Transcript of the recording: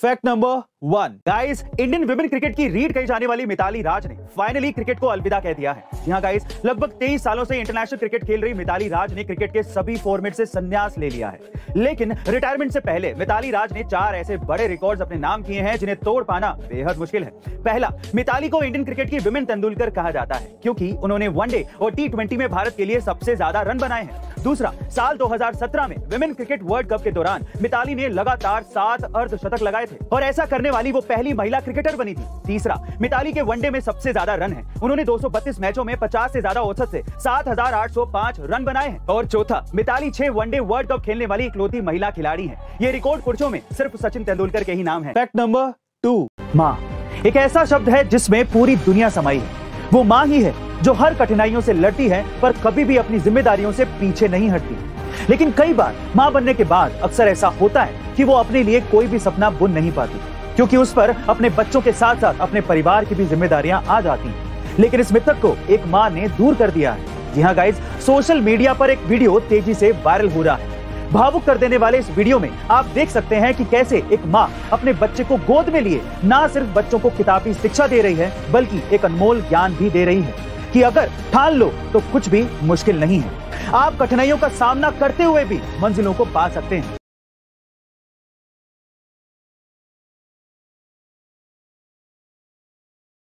Fact number 1 guys, Indian women cricket की रीढ़ कही जाने वाली मिताली राज ने फाइनली क्रिकेट को अलविदा कह दिया है। जी हां गाइस, लगभग 23 सालों से इंटरनेशनल क्रिकेट खेल रही मिताली राज ने क्रिकेट के सभी फॉर्मेट से संन्यास ले लिया है। लेकिन रिटायरमेंट से पहले मिताली राज ने 4 ऐसे बड़े रिकॉर्ड्स अपने नाम किए हैं जिन्हें तोड़ पाना बेहद मुश्किल है। पहला, मिताली को इंडियन क्रिकेट की विमेन तेंदुलकर कहा जाता है क्योंकि उन्होंने वनडे और T20 में भारत के लिए सबसे ज्यादा रन बनाए हैं। दूसरा, साल 2017 में विमेन क्रिकेट वर्ल्ड कप के दौरान मिताली ने लगातार 7 अर्धशतक लगाए थे और ऐसा करने वाली वो पहली महिला क्रिकेटर बनी थी। तीसरा, मिताली के वनडे में सबसे ज्यादा रन हैं। उन्होंने 232 मैचों में 50 से ज्यादा औसत से 7,805 रन बनाए हैं। और चौथा, मिताली 6 वनडे वर्ल्ड कप खेलने वाली इकलौती महिला खिलाड़ी है। ये रिकॉर्ड पुरुषों में सिर्फ सचिन तेंदुलकर के ही नाम है। फैक्ट नंबर 2, माँ एक ऐसा शब्द है जिसमें पूरी दुनिया समाई है। वो माँ ही है जो हर कठिनाइयों से लड़ती है पर कभी भी अपनी जिम्मेदारियों से पीछे नहीं हटती। लेकिन कई बार माँ बनने के बाद अक्सर ऐसा होता है कि वो अपने लिए कोई भी सपना बुन नहीं पाती क्योंकि उस पर अपने बच्चों के साथ साथ अपने परिवार की भी जिम्मेदारियां आ जाती हैं। लेकिन इस मिथक को एक माँ ने दूर कर दिया है। जी हाँ गाइस, सोशल मीडिया पर एक वीडियो तेजी से वायरल हो रहा है। भावुक कर देने वाले इस वीडियो में आप देख सकते हैं कि कैसे एक माँ अपने बच्चे को गोद में लिए ना सिर्फ बच्चों को किताबी शिक्षा दे रही है बल्कि एक अनमोल ज्ञान भी दे रही है कि अगर ठान लो तो कुछ भी मुश्किल नहीं है। आप कठिनाइयों का सामना करते हुए भी मंजिलों को पा सकते हैं।